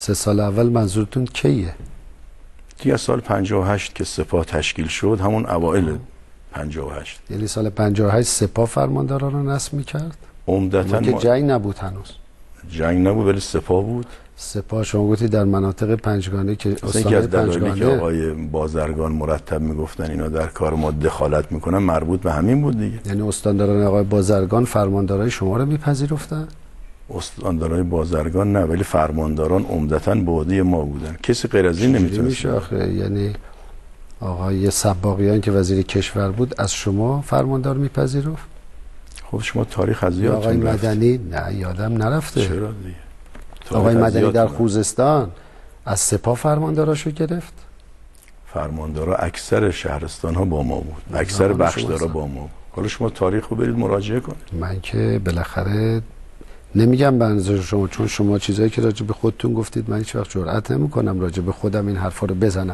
3 سال اول منظورتون کیه؟ دیگه سال 58 که سپاه تشکیل شد، همون اوائل 58. یعنی سال 58 سپاه فرمانداران رو نصب میکرد؟ عمدتاً که جنگ نبود هنوز. جنگ نبود ولی سپاه بود. سپاه شما گفتید در مناطق پنجگانه که یکی از دلایلی که آقای بازرگان مرتب میگفتن اینا در کار ما دخالت میکنن مربوط به همین بود دیگه. یعنی استانداران آقای بازرگان فرماندارای شما رو میپذیرفتن؟ استاندارای بازرگان نه، ولی فرمانداران عمدتاً بادی ما بودن. کسی غیر از این نمیتونست. یعنی آقای سباقیان که وزیر کشور بود از شما فرماندار میپذیرفت؟ خب شما تاریخ از یادتون آقای مدنی نه یادم نرفته. چرا دیگه؟ آقای مدنی در خوزستان از سپاه فرمانداراشو گرفت؟ فرماندارا اکثر شهرستان ها با ما بود، اکثر بخشدارا با ما بود. حالا شما تاریخ رو برید مراجعه کنید. من که بالاخره نمیگم بنظر شما، چون شما چیزایی که راجع به خودتون گفتید من هیچ وقت جرئت نمی‌کنم راجع به خودم این حرفا رو بزنم،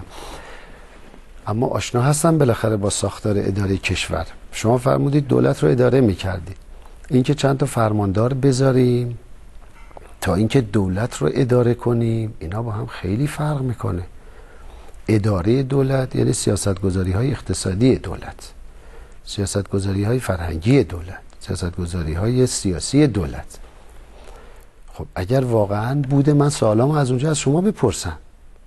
اما آشنا هستم بالاخره با ساختار اداره کشور. شما فرمودید دولت رو اداره می‌کردید. اینکه چند تا فرماندار بذاریم تا اینکه دولت رو اداره کنیم، اینا با هم خیلی فرق میکنه. اداره دولت یعنی سیاستگذاری‌های اقتصادی دولت، سیاستگذاری‌های فرهنگی دولت، سیاستگذاری‌های سیاسی دولت. خب اگر واقعاً بوده، من سوالامو از اونجا از شما بپرسم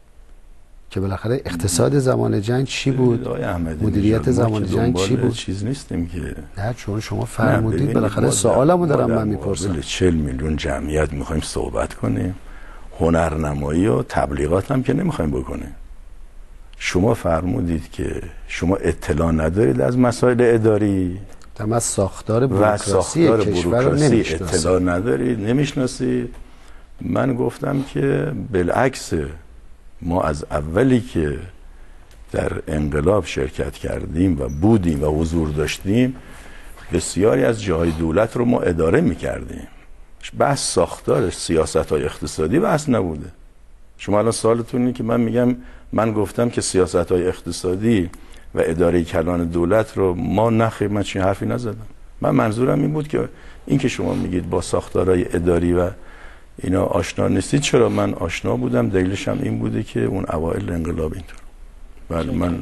که بالاخره اقتصاد زمان جنگ چی بود؟ مدیریت زمان جنگ چی بود؟ چیز نیستیم که نه، چون شما فرمودید بالاخره سوالمو دارم من میپرسم. 40 میلیون جمعیت میخوایم صحبت کنیم، هنرنمایی و تبلیغات هم که نمیخوایم بکنیم. شما فرمودید که شما اطلاع ندارید از مسائل اداری و از ساختار بوروکراسی کشور رو اطلاع ندارید، نمیشناسید. من گفتم که بالعکس، ما از اولی که در انقلاب شرکت کردیم و بودیم و حضور داشتیم، بسیاری از جاهای دولت رو ما اداره میکردیم. بحث ساختار سیاست‌های اقتصادی بحث نبوده. شما الان سوالتون اینه که من میگم من گفتم که سیاست‌های اقتصادی و اداره کلان دولت رو ما نخیر، من چنین حرفی نزدم. من منظورم این بود که این که شما میگید با ساختارهای اداری و اینا آشنا نیستید، چرا من آشنا بودم. دلیلش هم این بوده که اون اوایل انقلاب اینطور. بله من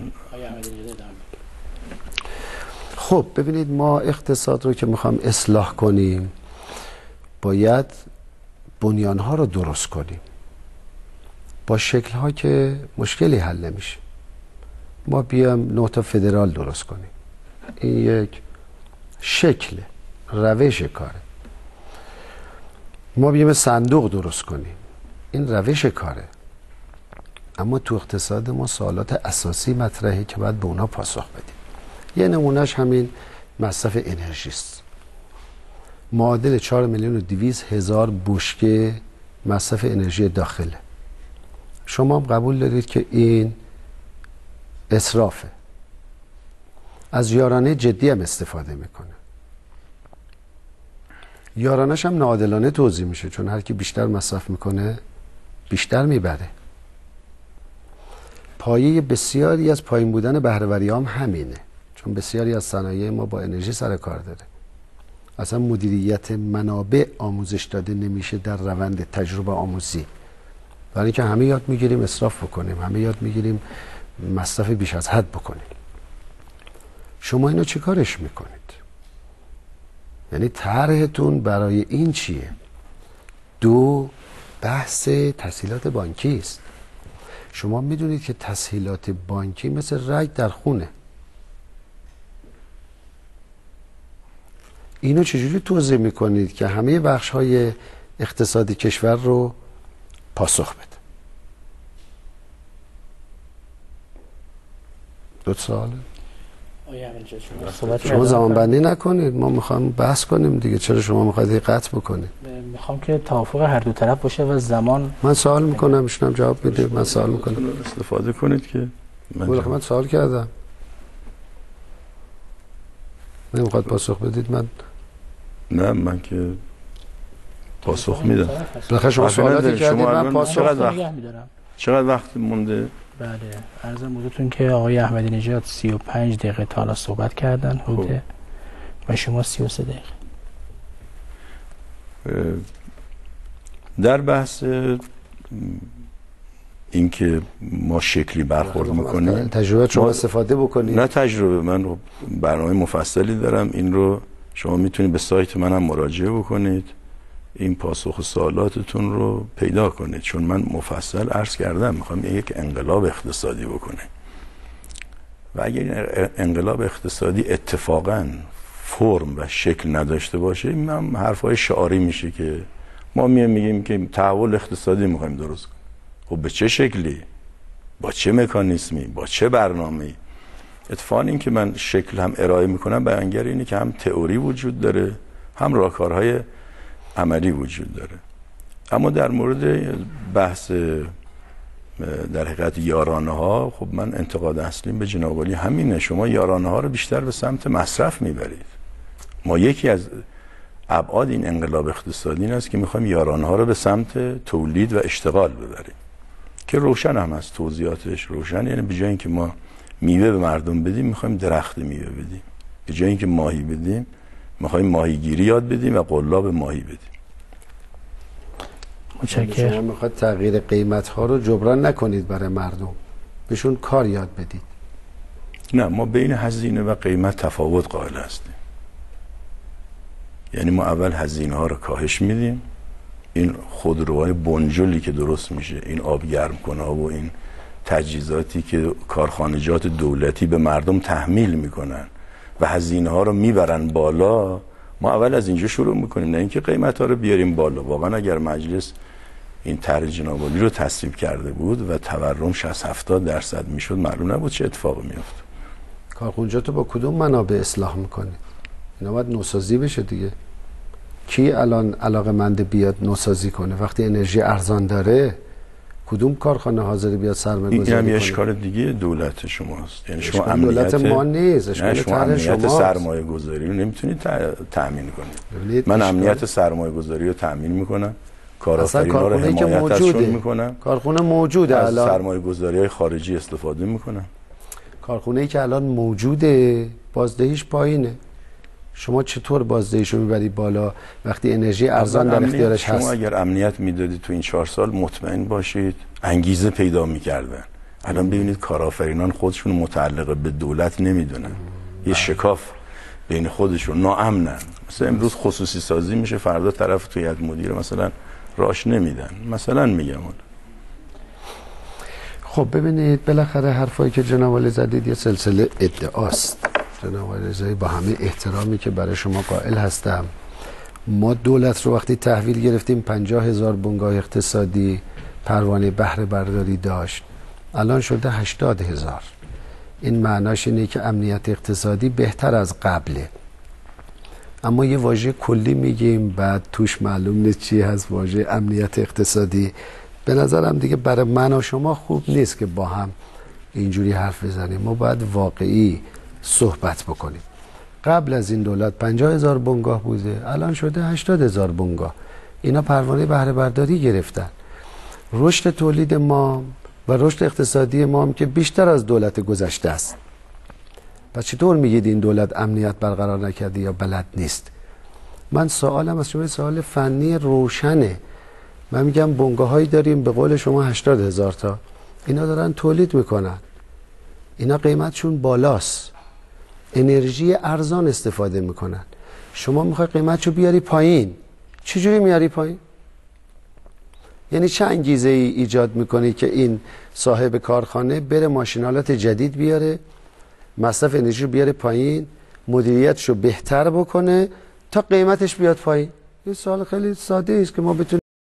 خب ببینید، ما اقتصاد رو که میخوام اصلاح کنیم باید بنیانها رو درست کنیم. با شکل‌ها که مشکلی حل نمیشه. ما بیام نوتا فدرال درست کنیم، این یک شکل روش کاره. ما بیام صندوق درست کنیم، این روش کاره. اما تو اقتصاد ما سوالات اساسی مطرحه که باید به اونا پاسخ بدیم. یه نمونهش همین مصرف انرژی است. معادل 4,200,000 بشکه مصرف انرژی داخله. شما هم قبول دارید که این اسرافه. از یارانه جدی هم استفاده میکنه. یارانش هم ناعادلانه توزیع میشه، چون هر کی بیشتر مصرف میکنه بیشتر میبره. پایه بسیاری از پایین بودن بهره‌وری هم همینه، چون بسیاری از صنایع ما با انرژی سر کار داره. اصلا مدیریت منابع آموزش داده نمیشه در روند تجربه آموزی، برای اینکه همه یاد میگیریم اسراف بکنیم، همه یاد میگیریم مصرف بیش از حد بکنیم. شما اینو چی کارش میکنید؟ یعنی طرحتون برای این چیه؟ 2 بحث تسهیلات بانکی است. شما میدونید که تسهیلات بانکی مثل رگ در خونه. اینو چجوری توضیح میکنید که همه بخش‌های اقتصادی کشور رو پاسخ بده؟ 2 ساله. شما زمان بندی نکنید، ما میخوام بحث کنیم دیگه. چرا شما میخواید قطع بکنید؟ میخوام که توافق هر دو طرف باشه و زمان. من سوال میکنم، ایشون هم جواب میده. من سوال میکنم، استفاده کنید که من سوال کردم. نمیخواد پاسخ بدید. نه، من که پاسخ میدم. بالاخره شما سوالاتی کردید من پاسخ میدارم. چقدر وقت مونده؟ بله، عرضم حضورتون که آقای احمدی نژاد 35 دقیقه تا حالا صحبت کردن حدوده و شما 33 دقیقه. در بحث اینکه ما شکلی برخورد میکنیم، تجربه شما استفاده بکنید. نه تجربه، من برنامه مفصلی دارم، این رو شما میتونید به سایت منم مراجعه بکنید، این پاسخ سوالاتتون رو پیدا کنید، چون من مفصل عرض کردم میخوام یک انقلاب اقتصادی بکنه و اگر این انقلاب اقتصادی اتفاقا فرم و شکل نداشته باشه، این هم حرفای شعاری میشه که ما میگیم که تحول اقتصادی میخوایم درست کنیم. خب به چه شکلی؟ با چه مکانیزمی؟ با چه برنامه‌ای؟ اتفاقا این که من شکل هم ارائه میکنم بیانگر اینه که هم تئوری وجود داره، هم راهکارهای عملی وجود داره. اما در مورد بحث در حقیقت یارانه ها، خب من انتقاد اصلیم به جناب عالی همینه، شما یارانه ها رو بیشتر به سمت مصرف میبرید. ما یکی از ابعاد این انقلاب اقتصادی این است که میخوایم یارانه ها رو به سمت تولید و اشتغال ببریم که روشن هم از توضیحاتش روشن، یعنی به جای اینکه ما میوه به مردم بدیم میخوایم درخت میوه بدیم، به جای اینکه ماهی بدیم میخوایم ماهیگیری یاد بدیم و قلاب ماهی بدیم. متشکرم. شما میخواد تغییر قیمت ها رو جبران نکنید برای مردم، بهشون کار یاد بدید. نه، ما بین هزینه و قیمت تفاوت قائل هستیم. یعنی ما اول هزینه ها رو کاهش میدیم، این خودروهای بنجلی که درست میشه، این آب گرم کنه و این تجهیزاتی که کارخانجات دولتی به مردم تحمیل میکنن و هزینه ها رو میبرن بالا، ما اول از اینجا شروع میکنیم، نه اینکه قیمت ها رو بیاریم بالا. واقعا اگر مجلس این طرح جناب عالی رو تصویب کرده بود و تورم 60-70% میشد، معلوم نبود چه اتفاقی میفته. کارخانجات رو با کدوم منابع اصلاح میکنید؟ اینا باید نوسازی بشه دیگه. کی الان علاقه‌مند بیاد نوسازی کنه وقتی انرژی ارزان داره؟ کدوم کارخانه حاضر بیاد سرمایه‌گذاری کنه؟ این هم اشکال دیگه دولت شماست. یعنی شما دولت ما نیست، اشکال شما امنیت سرمایه‌گذاری رو نمیتونید تأمین کنید. من امنیت سرمایه‌گذاری رو تأمین میکنم، کارآفرینا رو حمایت ازشون میکنم، کارخونه موجوده، از سرمایه‌گذاری‌های خارجی استفاده میکنم. کارخونه‌ای که الان موجوده بازدهیش پایینه، شما چطور بازدهیش رو میبرید بالا وقتی انرژی ارزان در اختیارش هست؟ شما اگر امنیت میدادید تو این 4 سال مطمئن باشید انگیزه پیدا میکردن. الان ببینید کارآفرینان خودشون متعلق به دولت نمیدونن، یه شکاف بین خودشون، ناامنن. مثلا امروز خصوصی سازی میشه، فردا طرف توی هیئت مدیره مثلا راش نمیدن، مثلا میگم. خب ببینید بالاخره حرفایی که جناب عالی زدید یه سلسله ادعاست. جناب عالی رضایی، با همه احترامی که برای شما قائل هستم، ما دولت رو وقتی تحویل گرفتیم 50,000 بنگاه اقتصادی پروانه بهره برداری داشت، الان شده 80,000. این معناش اینه که امنیت اقتصادی بهتر از قبله. اما یه واژه کلی میگیم بعد توش معلوم نیست چی هست واژه امنیت اقتصادی. به نظرم دیگه برای من و شما خوب نیست که با هم اینجوری حرف بزنیم. ما باید واقعی صحبت بکنیم. قبل از این دولت 50,000 بنگاه بوده، الان شده 80,000 بنگاه. اینا پروانه بهره برداری گرفتن. رشد تولید ما و رشد اقتصادی ما هم که بیشتر از دولت گذشته است. پس چطور میگید این دولت امنیت برقرار نکرده یا بلد نیست؟ من سوالم از شما سوال فنی روشنه. من میگم بنگاه هایی داریم به قول شما 80,000 تا، اینا دارن تولید میکنن، اینا قیمتشون بالاست، انرژی ارزان استفاده میکنن. شما میخوای قیمتشو بیاری پایین، چجوری میاری پایین؟ یعنی چه انگیزه ای ایجاد میکنی که این صاحب کارخانه بره ماشینالات جدید بیاره، مصرف انرژی بیاره پایین، مدیریتشو بهتر بکنه تا قیمتش بیاد پایین؟ یه سوال خیلی ساده است که ما بتونیم